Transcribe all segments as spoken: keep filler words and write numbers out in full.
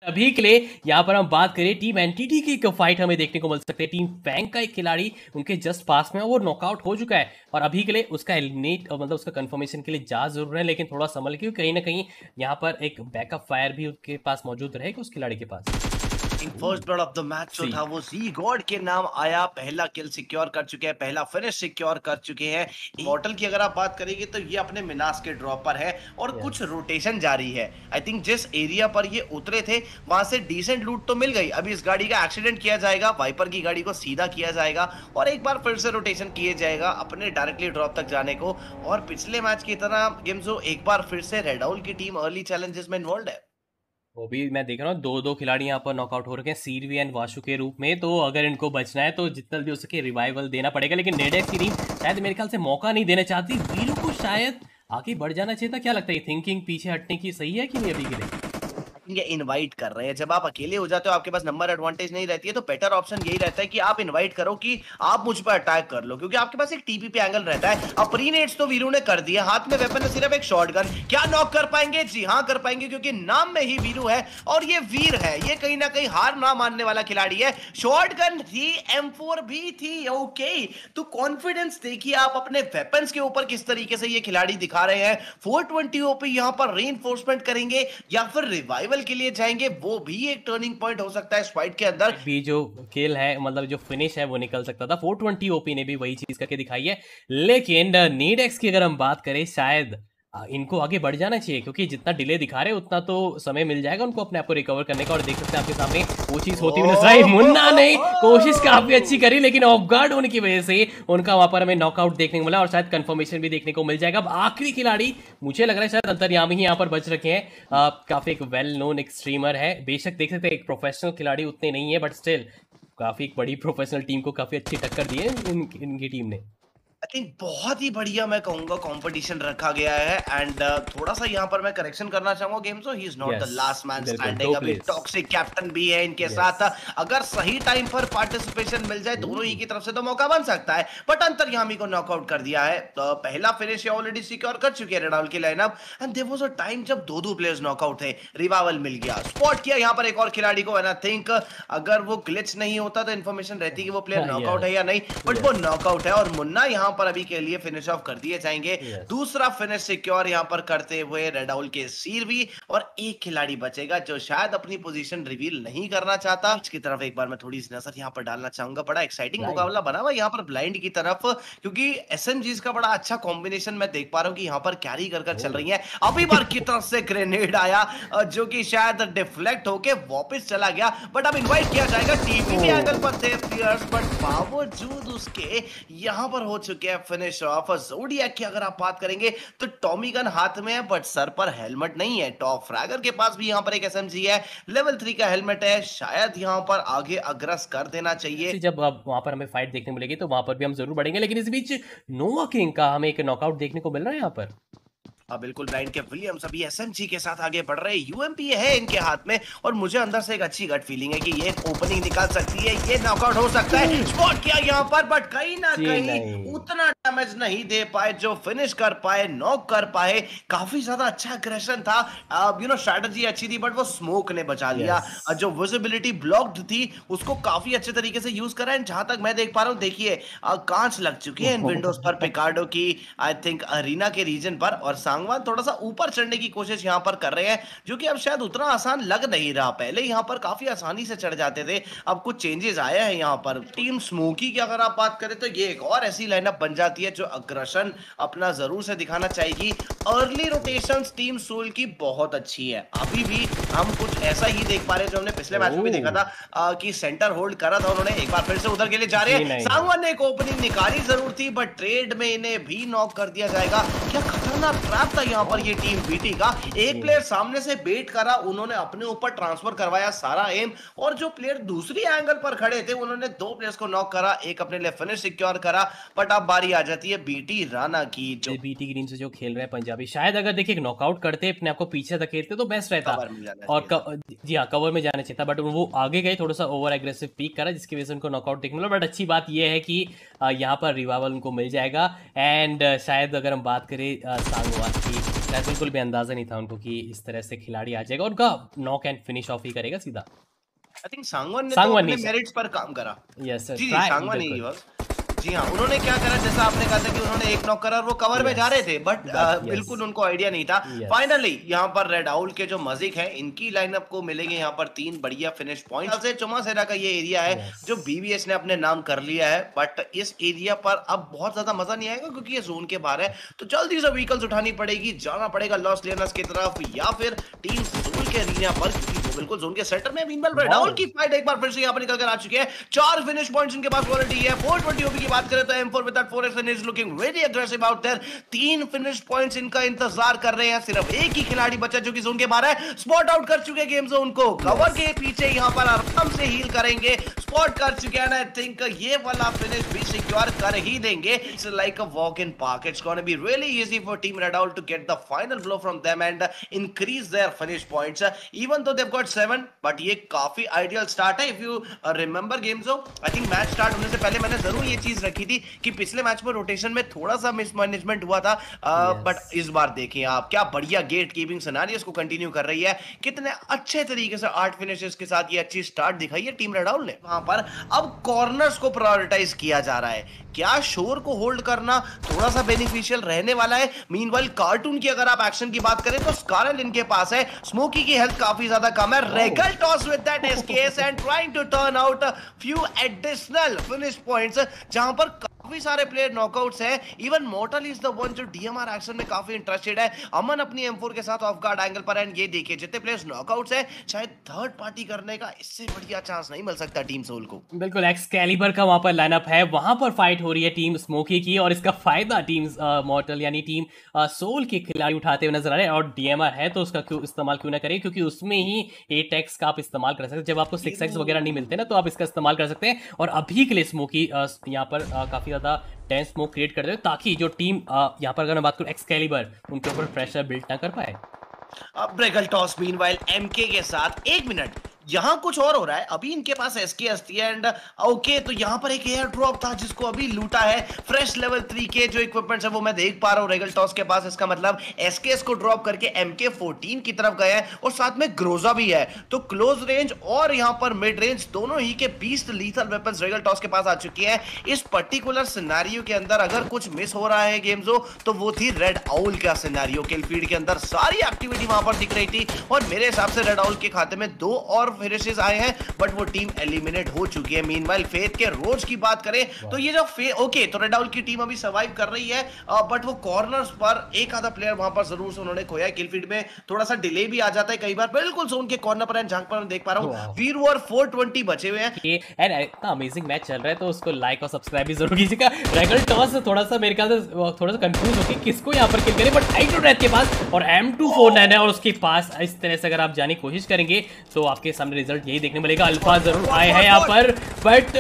अभी के लिए यहाँ पर हम बात करें टीम एनटीटी की एक फाइट हमें देखने को मिल सकती है। टीम फैंग का एक खिलाड़ी उनके जस्ट पास में है, वो नॉकआउट हो चुका है और अभी के लिए उसका एलिमिनेट मतलब उसका कंफर्मेशन के लिए जा जरूर है, लेकिन थोड़ा संभल के कहीं ना कहीं यहाँ पर एक बैकअप फायर भी उसके पास मौजूद रहेगा उस खिलाड़ी के पास। First blood of the match जो था वो जी गॉड के नाम आया, पहला किल सिक्योर कर चुके हैं, पहला फिनिश सिक्योर कर चुके हैं। इमॉर्टल की अगर आप बात करेंगे तो ये अपने मिनास के ड्रॉप पर है और yes. कुछ रोटेशन जारी है। आई थिंक जिस एरिया पर ये उतरे थे वहां से डिसेंट लूट तो मिल गई। अभी इस गाड़ी का एक्सीडेंट किया जाएगा, वाइपर की गाड़ी को सीधा किया जाएगा और एक बार फिर से रोटेशन किए जाएगा अपने डायरेक्टली ड्रॉप तक जाने को। और पिछले मैच की तरह गेम्सो एक बार फिर से रेड आउल की टीम अर्ली चैलेंजेस में इन्वॉल्व है। वो भी मैं देख रहा हूँ दो दो खिलाड़ी यहाँ पर नॉकआउट हो रखे हैं, सीरवी एंड वाशु के रूप में। तो अगर इनको बचना है तो जितना भी हो सके रिवाइवल देना पड़ेगा, लेकिन नेडेक्स की टीम शायद मेरे ख्याल से मौका नहीं देना चाहती। वीरू को शायद आगे बढ़ जाना चाहिए था। क्या लगता है थिंकिंग पीछे हटने की सही है कि नहीं अभी के लिए? ये इनवाइट कर रहे हैं। जब आप अकेले हो जाते हो, आपके पास नंबर एडवांटेज नहीं रहती है, तो बेटर ऑप्शन यही रहता है कि आप इनवाइट करो कि आप मुझ पर अटैक कर लो, क्योंकि आपके पास एक टीपीपी एंगल रहता है। अब प्रीनेट्स तो वीरू ने कर दिया, हाथ में वेपन है सिर्फ एक शॉटगन। क्या नॉक कर पाएंगे? जी हाँ कर पाएंगे, क्योंकि नाम में ही वीरू है और ये वीर है। ये कहीं ना कहीं हार ना मानने वाला खिलाड़ी है। शॉटगन थी, एम फोर भी थी, ओके। तो कॉन्फिडेंस देखिए आप अपने वेपन्स के ऊपर किस तरीके से ये खिलाड़ी दिखा रहे हैं। फोर ट्वेंटी ओपी यहाँ पर रीइंफोर्समेंट करेंगे या फिर रिवाइवल के लिए जाएंगे, वो भी एक टर्निंग पॉइंट हो सकता है इस फाइट के अंदर। भी जो किल है मतलब जो फिनिश है वो निकल सकता था। फोर ट्वेंटी ओपी ने भी वही चीज करके दिखाई है। लेकिन नीडेक्स की अगर हम बात करें, शायद इनको आगे बढ़ जाना चाहिए, क्योंकि जितना डिले दिखा रहे हैं उतना तो समय मिल जाएगा उनको अपने आप को रिकवर करने का। और देख सकते हैं आपके सामने वो चीज होती हुई नजर आई। मुन्ना ने कोशिश काफी अच्छी करी, लेकिन ऑफ गार्ड होने की वजह से उनका वहां पर हमें नॉकआउट देखने को मिला और शायद कंफर्मेशन भी देखने को मिल जाएगा। अब आखिरी खिलाड़ी मुझे लग रहा है शायद अंतर्यामी ही यहाँ पर बच रखे हैं। काफी एक वेल नोन एक स्ट्रीमर है, बेशक देख सकते हैं एक प्रोफेशनल खिलाड़ी उतने नहीं है, बट स्टिल काफी एक बड़ी प्रोफेशनल टीम को काफी अच्छी टक्कर दी है इन, इनकी टीम ने। आई थिंक बहुत ही बढ़िया मैं कहूंगा कंपटीशन रखा गया है। एंड uh, थोड़ा सा यहाँ पर मैं करेक्शन करना चाहूंगा game, so he is not the last man standing. अभी टॉक्सिक कैप्टन भी है इनके yes. साथ। अगर सही टाइम पर पार्टिसिपेशन मिल जाए दोनों ही की तरफ से तो मौका बन सकता है, बट अंतर्यामी को नॉकआउट कर दिया है। तो पहला फिनिश ऑलरेडी सिक्योर कर चुके हैं रेड आउल की lineup. And there was a time जब दो दो प्लेयर्स नॉकआउट थे, रिवाइवल मिल गया, स्पॉट किया यहाँ पर एक और खिलाड़ी को। एंड आई थिंक अगर वो ग्लिच नहीं होता तो इन्फॉर्मेशन रहती कि वो प्लेयर नॉकआउट है या नहीं, बट वो नॉकआउट है और मुन्ना यहाँ पर अभी के लिए फिनिश ऑफ कर दिए जाएंगे। yes. दूसरा फिनिश सिक्योर यहां पर करते हुए रेड आउल के सीरवी, और एक खिलाड़ी बचेगा जो शायद अपनी पोजीशन रिवील नहीं करना चाहता। इसकी तरफ एक बार मैं थोड़ी सी नजर यहां पर डालना चाहूंगा। बड़ा एक्साइटिंग मुकाबला बना हुआ यहां पर ब्लाइंड की तरफ, क्योंकि एसएमजीज का बड़ा अच्छा कॉम्बिनेशन मैं देख पा रहा हूं कि यहां पर कैरी कर कर चल रही है। अभी बार की तरफ से ग्रेनेड आया जो कि शायद डिफ्लेक्ट होके वापस चला गया, बट अब इनवाइट किया जाएगा। टीपी एंगल पर थे प्लेयर्स, बट बावजूद उसके यहां पर हो चुके हैं फिनिश ऑफ। ज़ोडिएक की अगर आप बात करेंगे तो टॉमी गन हाथ में है, बट सर पर हेलमेट नहीं है। टॉप फ्रैगर के पास भी यहां पर एक एसएमजी है, लेवल थ्री का हेलमेट है। शायद यहां पर आगे अग्रस कर देना चाहिए। जब अब वहां पर हमें फाइट देखने मिलेगी तो वहां पर भी हम जरूर बढ़ेंगे, लेकिन इस बीच नोवा किंग का हमें एक नॉकआउट देखने को मिल रहा है यहाँ पर। हाँ बिल्कुल, ब्लाइंड के विलियम्स अभी एसएमजी के साथ आगे बढ़ रहे हैं। यूएमपी है इनके हाथ में और मुझे अंदर से एक अच्छी गट फीलिंग है कि ये ओपनिंग निकाल सकती है, ये नॉकआउट हो सकता है। स्पॉट किया यहाँ पर, बट कहीं ना कहीं उतना डैमेज नहीं दे पाए जो फिनिश कर पाए, नॉक कर पाए। काफी ज्यादा अच्छा एग्रेशन था, यू नो स्ट्रेटजी अच्छी थी, बट वो स्मोक ने बचा लिया। yes. जो विजिबिलिटी ब्लॉक्ड थी उसको काफी अच्छे तरीके से यूज करा है। जहां तक मैं देख पा रहा हूँ, देखिए कांच लग चुकी है इन विंडोज पर पिकार्डो की, आई थिंक अरीना के रीजन पर। और सांगवान थोड़ा सा ऊपर चढ़ने की कोशिश यहां पर कर रहे हैं, जो कि अब शायद उतना आसान लग नहीं रहा। पहले यहां पर काफी आसानी से चढ़ जाते थे, अब कुछ चेंजेस आए हैं यहां पर। टीम स्मोकी की अगर आप बात करें तो ये एक और ऐसी लाइनअप बन जाती है जो अग्रेशन अपना जरूर से दिखाना चाहेगी। अर्ली रोटेशंस टीम सोल की बहुत अच्छी है। अभी भी हम कुछ ऐसा ही देख पा रहे हैं जो हमने पिछले मैच में भी देखा था, आ, कि सेंटर होल्ड करा था उन्होंने। एक बार फिर से उधर के लिए जा रहे हैं। सांगवान ने एक ओपनिंग निकाली जरूर थी, बट ट्रेड में इन्हें भी नॉक कर दिया जाएगा। क्या खतरनाक ट्रैप था यहाँ पर ये टीम बीटी का। एक प्लेयर सामने से बेट करा, उन्होंने अपने ऊपर ट्रांसफर करवाया सारा एम, और जो प्लेयर दूसरी एंगल पर खड़े थे उन्होंने दो प्लेयर्स को नॉक करा, एक अपने लिए फिनिश सिक्योर करा। बट अब बारी आ जाती है बीटी राणा की, जो बीटी की टीम से जो खेल रहे हैं पंजाबी। शायद अगर देखिए नॉकआउट करते, अपने आपको पीछे धकेलते तो बेस्ट रहता, और जी हाँ कवर में जाना चाहिए था, बट वो आगे गए, थोड़ा सा ओवर एग्रेसिव पीक करा जिसकी वजह से उनको नॉकआउट देखने मिला। बट अच्छी बात यह है कि यहाँ पर रिवाइवल उनको मिल जाएगा। एंड शायद अगर हम बात करें सांगवान की शायद बिल्कुल भी अंदाजा नहीं था उनको कि इस तरह से खिलाड़ी आ जाएगा, उनका नॉक एंड फिनिश ऑफ ही करेगा सीधा। आई थिंक सांगवान ने तो अपने मेरिट्स पर काम करा। यस सर, जी जी सांगवान ही बस। जी हाँ, उन्होंने क्या करा, जैसा आपने कहा था कि उन्होंने एक नॉक करा और वो कवर yes. में जा रहे थे, बट uh, बिल्कुल उनको आइडिया नहीं था। Finally yes. यहाँ पर रेड आउल के जो मजिक हैं, इनकी लाइनअप को मिलेंगे यहाँ पर तीन बढ़िया फिनिश पॉइंट से। चुमासेरा का ये एरिया है yes. जो बीबीएस ने अपने नाम कर लिया है, बट इस एरिया पर अब बहुत ज्यादा मजा नहीं आएगा क्योंकि ये जोन के बाहर है। तो जल्दी से व्हीकल्स उठानी पड़ेगी, जाना पड़ेगा लॉस लेनर्स की तरफ या फिर टीम सोल के एरिया पर, क्योंकि वो बिल्कुल जोन के सेंटर में। मीनवाइल रेड आउल की फाइट एक बार फिर से यहाँ पर निकल कर आ चुकी है। चार फिनिश पॉइंट्स इनके पास ऑलरेडी है। फोर ट्वेंटी ओपी की बात करें तो M four with that four x is looking very aggressive out there। तीन फिनिश पॉइंट्स इनका इंतजार कर रहे हैं, सिर्फ एक ही खिलाड़ी बचा जो कि जोन के बाहर है। स्पॉट आउट कर चुके गेम जोन को, कवर के पीछे यहाँ पर आराम से हील करेंगे, स्पॉट कर चुके हैं। आई थिंक ये वाला फिनिश भी सिक्योर कर ही देंगे। It's like a walk in park, it's gonna be really easy for team Red Owl to get the final blow from them and increase their finish points. Even though they have got seven, but ये काफी ideal start है। If you remember game zone, I think match start होने से पहले मैंने जरूर ये चीज रखी थी कि पिछले मैच में रोटेशन में थोड़ा सा मिसमैनेजमेंट हुआ था, बट yes. इस बार देखिए आप, क्या बढ़िया गेट कीपिंग सिनेरियोस को कंटिन्यू कर रही है। कितने अच्छे तरीके से आठ फिनिशेस के साथ ये अच्छी स्टार्ट दिखाई है टीम रेड आउल ने। वहां पर अब कॉर्नर्स को प्रायोरिटाइज किया जा रहा है। क्या शोर को होल्ड करना थोड़ा सा बेनिफिशियल रहने वाला है। मीनवाइल कार्टून की अगर आप एक्शन की बात करें तो स्कारल इनके पास है, स्मोकी की हेल्थ काफी ज्यादा कम है। Regal Toss with that SKS and trying to turn out few additional finish points, जहां पर काफी सारे प्लेयर नॉकआउट्स हैं। Even Mortal is the one जो डीएमआर एक्शन में काफी इंटरेस्टेड है। अमन अपनी एम फोर के साथ ऑफ गार्ड एंगल पर, एंड ये देखिए जितने प्लेयर्स नॉकआउट्स हैं, शायद थर्ड पार्टी करने का इससे बढ़िया चांस नहीं मिल सकता टीम सोल को। बिल्कुल, एक्सकैलिबर का वहां पर लाइनअप है, वहां पर फाइट हो रही है टीम स्मोकी की, और इसका फायदा टीम मॉर्टल यानी टीम सोल के खिलाड़ी उठाते हुए नजर आ रहे हैं। और डीएमआर है तो उसका क्यों इस्तेमाल क्यों ना करें, क्योंकि उसमें ही एट एक्स का आप इस्तेमाल कर सकते हैं। जब आपको सिक्स एक्स वगैरह नहीं मिलते ना, तो आप इसका इस्तेमाल कर सकते हैं। और अभी के लिए स्मोकी यहाँ पर काफी ज्यादा डेंस स्मोक क्रिएट कर दे, ताकि जो टीम यहाँ पर अगर मैं बात करूं एक्सकैलिबर, उनके ऊपर प्रेशर बिल्ड ना कर पाए। अब ब्रेगल टॉस मीनवाइल एमके के साथ एक मिनट यहाँ कुछ और हो रहा है। अभी इनके पास एसके अस्ती है एंड ओके, तो यहाँ पर एक एयर ड्रॉप था जिसको अभी लूटा है। फ्रेश लेवल थ्री के जो इक्विपमेंट्स है वो मैं देख पा रहा हूँ रेगल टॉस के पास। इसका मतलब एसकेएस को ड्रॉप करके एमके फोर्टीन की तरफ गए हैं, और साथ में ग्रोजा भी है। तो क्लोज रेंज और यहाँ पर मिड रेंज दोनों ही के बीस लीथल वेपन्स रेगल टॉस के पास आ चुकी है। इस पर्टिकुलर सिनेरियो के अंदर अगर कुछ मिस हो रहा है गेम जो, तो वो थी रेड आउल का सिनेरियो। किल फीड के अंदर सारी एक्टिविटी वहां पर दिख रही थी, और मेरे हिसाब से रेड आउल के खाते में दो और फिनिशेस आए हैं, बट वो टीम एलिमिनेट हो चुकी है। मीनवाइल फेथ के रोज की बात करें तो ये जो फे ओके तो रेड आउल की टीम अभी सर्वाइव कर रही है, बट वो कॉर्नर्स पर एक आधा प्लेयर वहां पर जरूर से उन्होंने खोया है। किल फीड में थोड़ा सा डिले भी आ जाता है कई बार, बिल्कुल जोन के कॉर्नर पर जहां पर मैं देख पा रहा हूं वीर वॉर फोर ट्वेंटी बचे हुए हैं। ये एंड इतना अमेजिंग मैच चल रहा है, तो उसको लाइक और सब्सक्राइब भी जरूर कीजिएगा। रेगल टॉस थोड़ा सा मेरे ख्याल से थोड़ा सा कंफ्यूज होके किसको यहां पर किल करे, बट हाइड्रोडेथ के पास और एम टू फोर नाइन है, और उसके पास इस तरह से अगर आप जाने की कोशिश करेंगे तो आपके सामने रिजल्ट यही देखने मिलेगा। अल्फा जरूर आए हैं यहाँ पर, बट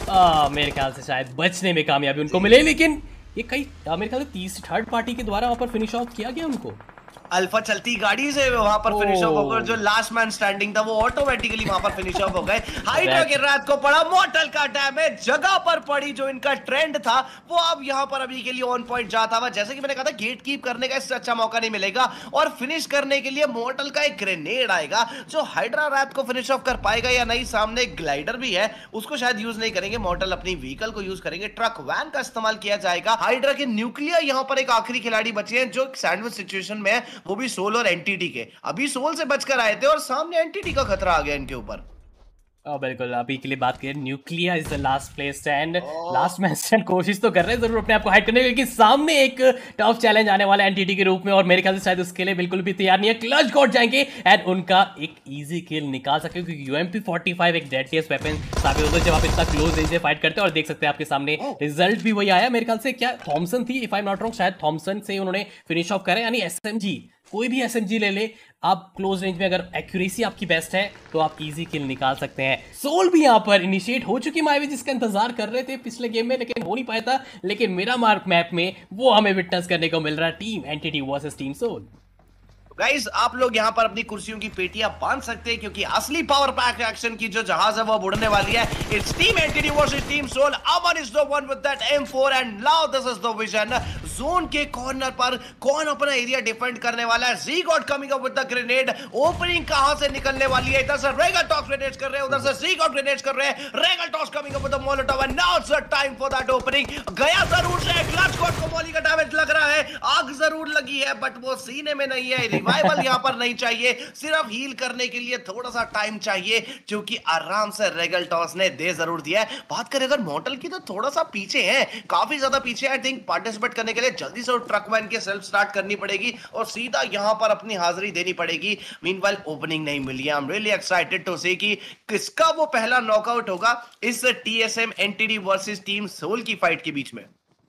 मेरे ख्याल से शायद बचने में कामयाबी उनको मिले, लेकिन ये कई मेरे ख्याल से तीसरी थर्ड पार्टी के द्वारा वहां पर फिनिश ऑफ किया गया उनको। अल्फा चलती गाड़ी से वहां पर फिनिश ऑफ होकर जो लास्ट मैन स्टैंडिंग था वो ऑटोमेटिकली वहां पर फिनिश ऑफ हो गए। हाइड्रा के रात को पड़ा मॉर्टल का डैमेज, जगह पर पड़ी जो इनका ट्रेंड था वो अब यहां पर अभी के लिए ऑन पॉइंट जाता हुआ। जैसे कि मैंने कहा था गेट कीप करने का इससे अच्छा मौका नहीं मिलेगा, और फिनिश करने के लिए मॉर्टल का एक ग्रेनेड आएगा जो हाइड्रा रात को फिनिश ऑफ कर पाएगा या नहीं। सामने ग्लाइडर भी है, उसको शायद यूज नहीं करेंगे, मॉर्टल अपनी व्हीकल को यूज करेंगे, ट्रक वैन का इस्तेमाल किया जाएगा। हाइड्रा के न्यूक्लियर यहां पर एक आखिरी खिलाड़ी बचे हैं जो सैंडविच सिचुएशन में है, वो भी सोल और एनटीटी के। अभी सोल से बचकर आए थे और सामने एनटीटी का खतरा आ गया इनके ऊपर। Oh, बिल्कुल, अभी के लिए बात करें nuclear is the last place stand, last man stand. कोशिश तो कर रहे हैं जरूर अपने आप को हाइड करने की, लेकिन सामने एक टफ चैलेंज आने वाला है एनटीटी के रूप में, और मेरे ख्याल से शायद उसके लिए बिल्कुल भी तैयार नहीं है। क्लच गॉड जाएंगे एंड उनका एक इजी किल निकाल सके, क्योंकि यूएमपी फोर्टी फाइव एक डेडलीस्ट वेपन साबित होता है जब आप इतना क्लोज रेंज में फाइट करते हैं। और देख सकते हैं आपके सामने रिजल्ट भी वही आया। मेरे ख्याल से क्या थॉमसन थी, if I am not wrong, शायद थॉमसन से उन्होंने फिनिश ऑफ करें। यानी एसएमजी, कोई भी एसएमजी ले ले आप, क्लोज रेंज में अगर एक्यूरेसी आपकी बेस्ट है तो आप इजी किल निकाल सकते हैं। सोल भी यहां पर इनिशिएट हो चुकी माइवे, जिसका इंतजार कर रहे थे पिछले गेम में, लेकिन हो नहीं पाया था। लेकिन मेरा मार्क मैप में वो हमें विटनेस करने को मिल रहा है, team NTT versus team Soul. Guys आप लोग यहाँ पर अपनी कुर्सियों की पेटियां बांध सकते हैं क्योंकि असली पावर पैक एक्शन की जो जहाज है वो उड़ने वाली है। It's team entity versus team Soul. Aman is the one with that M four and now this is the vision. Zone के कॉर्नर पर कौन अपना एरिया डिफेंड करने वाला है? G god coming up with the grenade. Opening कहां से निकलने वाली है? इधर से रेगल टॉस ग्रेनेड्स कर रहे हैं, उधर से जी गॉड ग्रेनेड्स कर रहे हैं। Regal Toss coming up with the Molotov and now it's the time for that opening. गया जरूर से क्लच गॉड को मॉली का डैमेज लग रहा है, आग जरूर लगी है बट वो सीने में नहीं है। रिवाइवल यहां पर नहीं चाहिए, सिर्फ हील करने के लिए थोड़ा सा टाइम चाहिए क्योंकि आराम से रेगल टॉस ने दे जरूर दिया है। बात करें अगर मॉर्टल की तो थोड़ा सा पीछे है, काफी ज्यादा पीछे। आई थिंक पार्टिसिपेट करने के लिए जल्दी से ट्रकमैन के सेल्फ स्टार्ट करनी पड़ेगी और सीधा यहां पर अपनी हाजिरी देनी पड़ेगी। मीनवाइल ओपनिंग नहीं मिली है। I am really excited to see कि किसका वो पहला नॉकआउट होगा इस TSM NTD versus team Soul की फाइट के बीच में।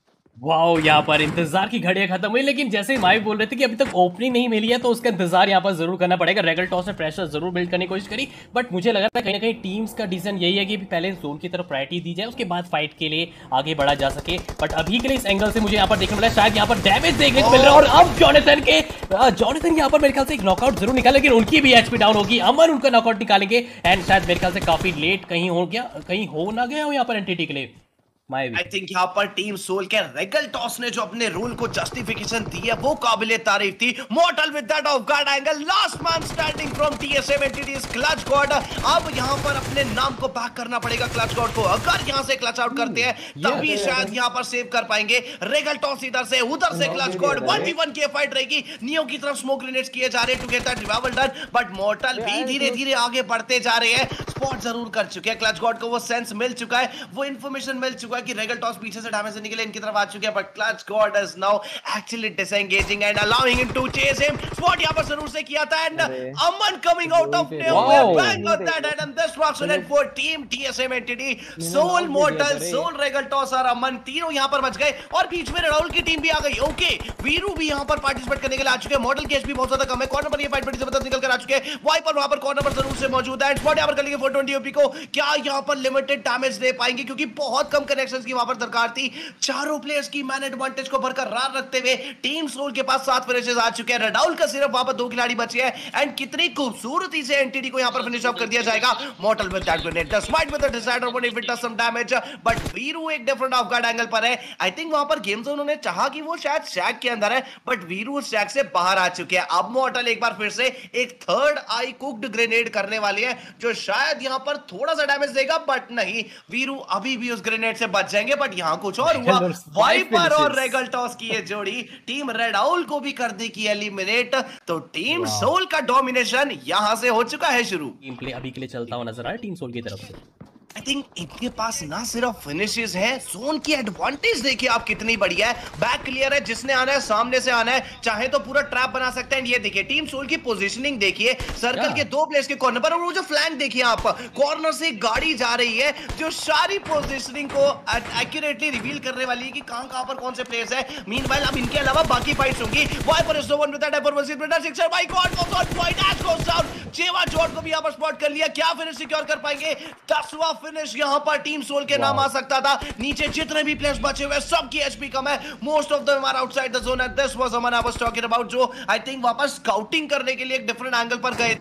वाओ, यहाँ पर इंतजार की घड़ियां खत्म हुई, लेकिन जैसे माई बोल रहे थे कि अभी तक ओपनिंग नहीं मिली है तो उसका इंतजार यहाँ पर जरूर करना पड़ेगा। रेगल टॉस ने प्रेशर जरूर बिल्ड करने की कोशिश करी बट मुझे लगा था कहीं ना कहीं टीम्स का डिसीजन यही है कि पहले जोन की तरफ प्रायोरिटी दी जाए, उसके बाद फाइट के लिए आगे बढ़ा जा सके। बट अभी के लिए इस एंगल से मुझे यहाँ पर देखने मिला शायद यहाँ पर डैमेज देखने को मिल रहा है और अब जॉनथन के जॉनथन यहाँ पर मेरे ख्याल से एक नॉकआउट जरूर निकाले, लेकिन उनकी भी एचपी डाउन होगी। अमन उनका नॉकआउट निकालेंगे एंड शायद मेरे ख्याल से काफी लेट कहीं हो गया, कहीं हो ना गया हो यहाँ पर एंटिटी के लिए। आई थिंक यहाँ पर टीम सोल के रेगल टॉस ने जो अपने रूल को जस्टिफिकेशन दी है वो काबिले तारीफ थी। Mortal with that off guard angle, last man standing from TSM entities clutch god. अब यहाँ पर अपने नाम को बैक करना पड़ेगा क्लच गॉड को। अगर यहाँ से क्लच आउट करते हैं तभी शायद यहाँ पर सेव कर पाएंगे। रेगल टॉस इधर से उधर से clutch god, one v one की फाइट रहेगी। नियो की तरफ स्मोक ग्रेनेड्स किए जा रहे हैं to get that revival done but Mortal भी धीरे धीरे आगे बढ़ते जा रहे हैं। स्पॉट जरूर कर चुके हैं क्लच गॉड को, वो सेंस मिल चुका है, वो इंफॉर्मेशन मिल चुका है कि रेगल टॉस पीछे से डैमेज देने के लिए इनकी तरफ आ चुके हैं but clutch god is now actually disengaging and allowing him to chase him. Spot यहां पर जरूर से किया था and Aman coming out of nowhere bang on that and this was it for team TSM entity Soul. Mortal Soul Regaltos और अमन तीनों यहां पर बच गए और बीच में राहुल की टीम भी आ गई। ओके, वीरू भी यहां पर पार्टिसिपेट करने के लिए आ चुके हैं। मॉर्टल की एचपी बहुत ज्यादा कम है, कॉर्नर पर ये फाइट बड़ी जबरदस्त निकल कर आ चुके हैं। वाइपर वहां पर कॉर्नर पर जरूर से मौजूद है। स्पॉट यहां पर करेंगे फोर ट्वेंटी ओपी को, क्या यहां पर लिमिटेड डैमेज दे पाएंगे क्योंकि बहुत कम कनेक्शंस की वहां पर दरकार थी। चारों प्लेयर्स की मैन एडवांटेज को बरकरार रखते हुए टीम सोल के पास सात फिनिशेस आ चुके हैं। रेडाउल का सिर्फ वहां पर दो खिलाड़ी बचे हैं एंड कितनी खूबसूरती से एनटीडी को यहां पर फिनिश ऑफ कर दिया जाएगा। Mortal with that grenade, the smite with the decider one if it does some damage but Viru एक डिफरेंट ऑफ गार्ड एंगल पर है। आई थिंक वहां पर गेम जोन उन्होंने चाहा कि वो शायद शैक के अंदर है बट वीरू उस शैक से बाहर आ चुके हैं। अब मॉर्टल एक बार फिर से एक थर्ड आई कुक्ड ग्रेनेड करने वाली है जो शायद यहां पर थोड़ा सा डैमेज देगा बट नहीं, वीरू अभी भी उस ग्रेनेड से बच जाएंगे। बट यहां कुछ और हुआ, वाइपर और रेगल टॉस की ये जोड़ी टीम रेड आउल को भी कर दी की एलिमिनेट, तो टीम सोल का डोमिनेशन यहां से हो चुका है शुरू। गेम प्ले अभी के लिए चलता हुआ नजर आ रहा है टीम सोल की तरफ से। आई थिंक इनके पास ना सिर्फ फिनिशेस हैं, जोन की एडवांटेज देखिए आप कितनी बढ़िया है। बैक क्लियर है, जिसने आना है सामने से आना है, चाहे तो पूरा ट्रैप बना सकते हैं। ये देखिए टीम सोल की पोजीशनिंग देखिए, सर्कल के दो प्लेस के कॉर्नर पर और वो जो फ्लैंक देखिए आप, कॉर्नर से गाड़ी जा रही है जो सारी पोजीशनिंग को एक्यूरेटली रिवील करने वाली है कि कहां कहां पर कौन से प्लेस है। मीनवाइल अब इनके अलावा बाकी फाइट्स होंगी। Viper is the one with that upper versus Brader sixer by god goes on point as goes down. Jeva George को भी यहां पर स्पॉट कर लिया, क्या फिनिश सिक्योर कर पाएंगे? दसवां फिनिश यहां पर टीम सोल के नाम आ सकता था। नीचे जितने भी प्लेयर्स बचे हुए सबकी एचपी कम है, most of them are outside the zone and this was Aman I was talking about, जो आई थिंक वापस स्काउटिंग करने के लिए एक डिफरेंट एंगल पर गए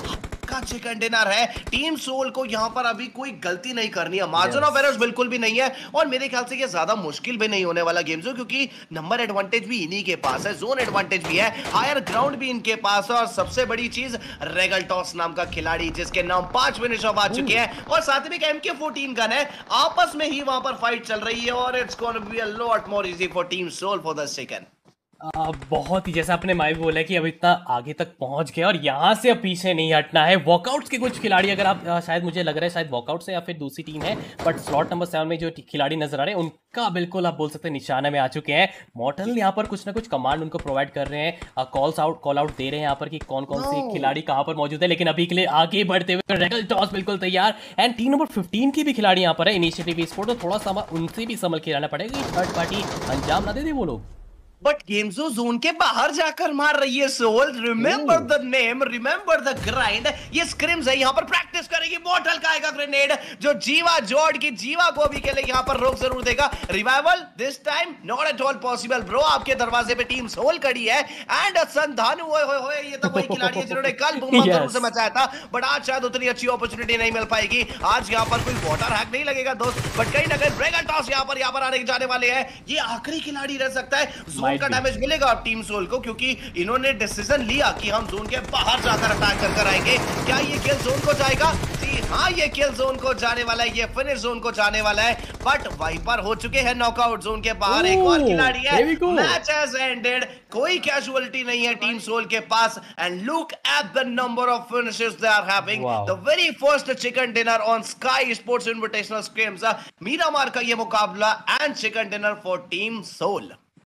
का चिकन डिनर है। टीम सोल को यहां पर अभी कोई गलती नहीं करनी है, मार्जिन ऑफ एरर्स बिल्कुल भी नहीं है और मेरे ख्याल से ये ज्यादा मुश्किल भी नहीं होने वाला गेम जो, क्योंकि नंबर एडवांटेज भी इन्हीं के पास है, जोन एडवांटेज भी है, हायर ग्राउंड भी इनके पास है और सबसे बड़ी चीज रेगल टॉस नाम का खिलाड़ी जिसके नाम पांच फिनिश ऑफ आ चुके हैं और साथ में एम के फोर्टीन गन है। आपस में ही वहां पर फाइट चल रही है और it's gonna be a lot more easy for team Soul for the second. आ, बहुत ही जैसा आपने माई बोला कि अब इतना आगे तक पहुंच गया और यहाँ से अब पीछे नहीं हटना है। वॉकआउट्स के कुछ खिलाड़ी अगर आप आ, शायद मुझे लग रहा है शायद वॉकआउट से या फिर दूसरी टीम है, बट स्लॉट नंबर सेवन में जो खिलाड़ी नजर आ रहे हैं उनका बिल्कुल आप बोल सकते हैं निशाना में आ चुके हैं। मॉर्टल यहाँ पर कुछ ना कुछ कमांड उनको प्रोवाइड कर रहे हैं, कॉल्स आउट कॉल आउट दे रहे हैं यहाँ पर कि कौन कौन से खिलाड़ी कहाँ पर मौजूद है। लेकिन अभी के लिए आगे बढ़ते हुए रेगल टॉस बिल्कुल तैयार एंड टीम नंबर फिफ्टीन की भी खिलाड़ी यहाँ पर है, इनिशिएटिव स्पोर्ट, तो थोड़ा सा उनसे भी संभल के रहना पड़ेगा, थर्ड पार्टी अंजाम ना दे दे वो लोग। बट गेम्सो जोन के बाहर जाकर मार रही है Soul. Remember the name, remember the grind. ये स्क्रिम्स है, यहाँ पर प्रैक्टिस करेगी। मॉर्टल का आएगा ग्रेनेड जो जीवा जोड़ की जीवा को भी के लिए यहाँ पर रोक जरूर देगा। Revival this time not at all possible bro. आपके दरवाजे पे टीम सोल खड़ी है एंड संधानु होए होए होए, ये तो वही खिलाड़ी है जिन्होंने कल बूम बम जरूर से मचाया था, बट आज शायद उतनी अच्छी अपॉर्चुनिटी नहीं मिल पाएगी। आज यहाँ पर कोई वाटर हैक नहीं लगेगा दोस्त, बट कहीं ना कहीं ड्रैगन टॉस यहाँ पर यहाँ पर आने जाने वाले हैं। ये आखिरी खिलाड़ी रह सकता है। जोन का डैमेज मिलेगा अब टीम सोल को, क्योंकि इन्होंने डिसीजन लिया कि हम जोन के बाहर जाकर अटैक कर कर आएंगे। क्या ये किल जोन को जाएगा? जी हाँ, ये किल जोन को जाने वाला है, ये फिनिश जोन को जाने वाला है। बट वाइपर हो चुके हैं नॉकआउट जोन के बाहर। एक और खिलाड़ी है। Match has ended. कोई कैजुअलिटी नहीं है टीम सोल के पास। And look at the number of finishes they are having. The very first chicken dinner on Sky Sports invitational scrims. Miramar का ये मुकाबला and chicken dinner for team soul.